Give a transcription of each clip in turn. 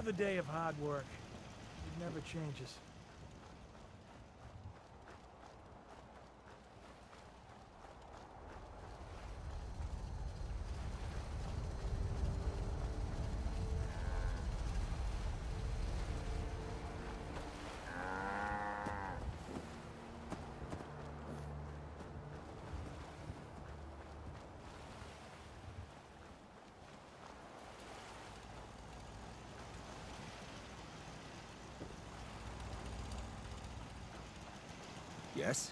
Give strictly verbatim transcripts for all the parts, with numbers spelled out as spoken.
Another day of hard work. It never changes. Yes?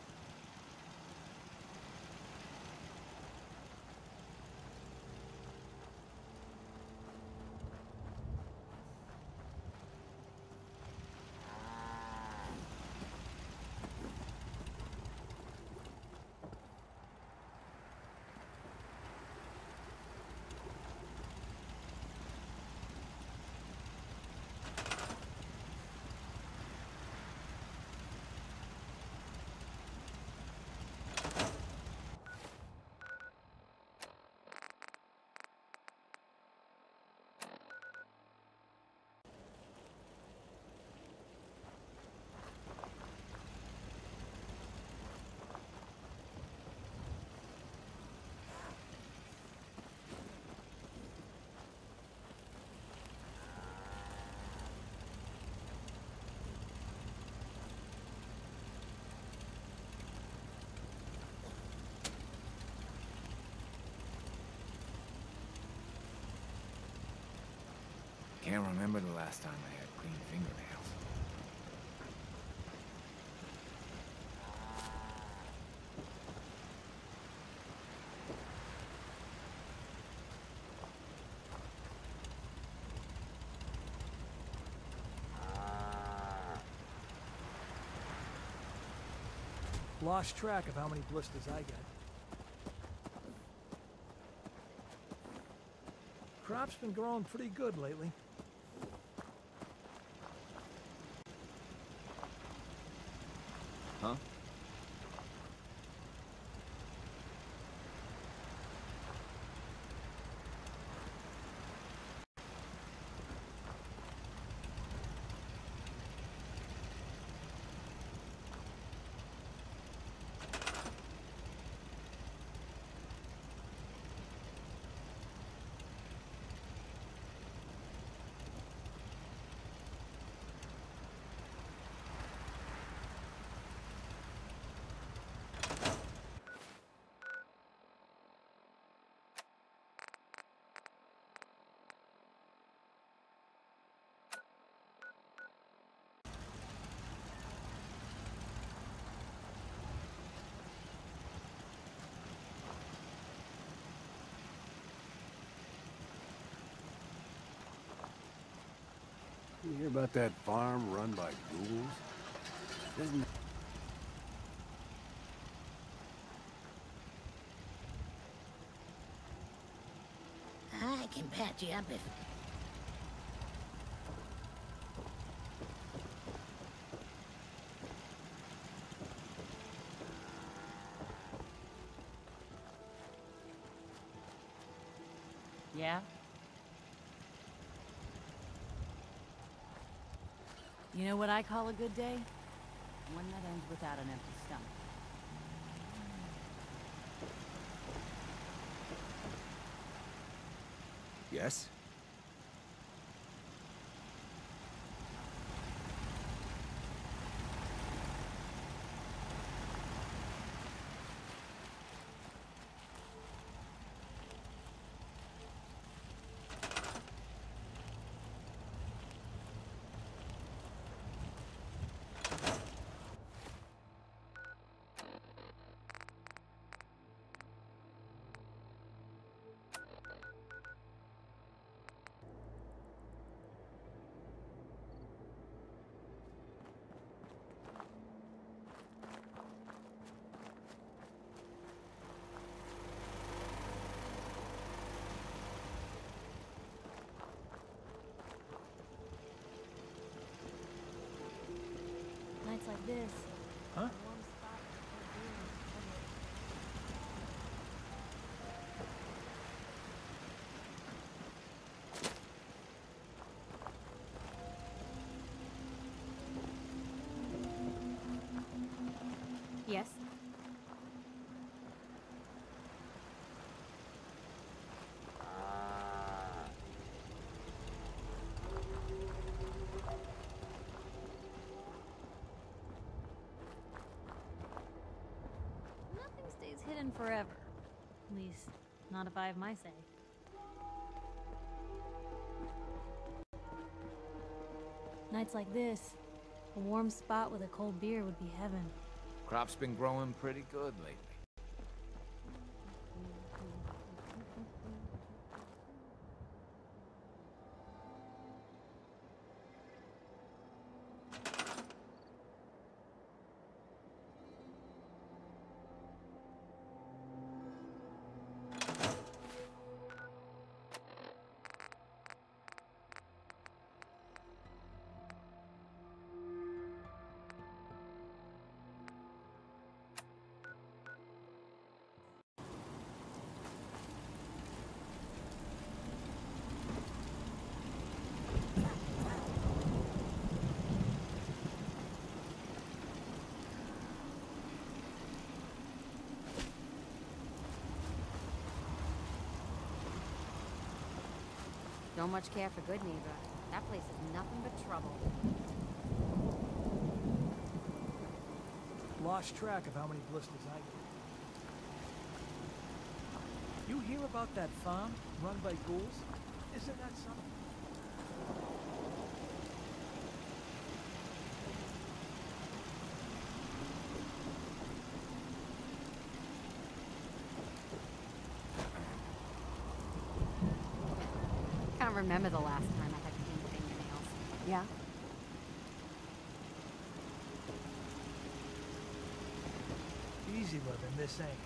Can't remember the last time I had clean fingernails. Lost track of how many blisters I got. Crop's been growing pretty good lately. Huh? You hear about that farm run by ghouls? Isn't I can patch you up if... Yeah? You know what I call a good day? One that ends without an empty stomach. Yes? Yes? Nothing stays hidden forever. At least, not if I have my say. Nights like this, a warm spot with a cold beer would be heaven. Crop's been growing pretty good lately. Don't much care for good neighbor. That place is nothing but trouble. Lost track of how many blisters I get. You hear about that farm run by ghouls? Isn't that something? I can't remember the last time I had clean fingernails. Yeah? Easy living, this ain't.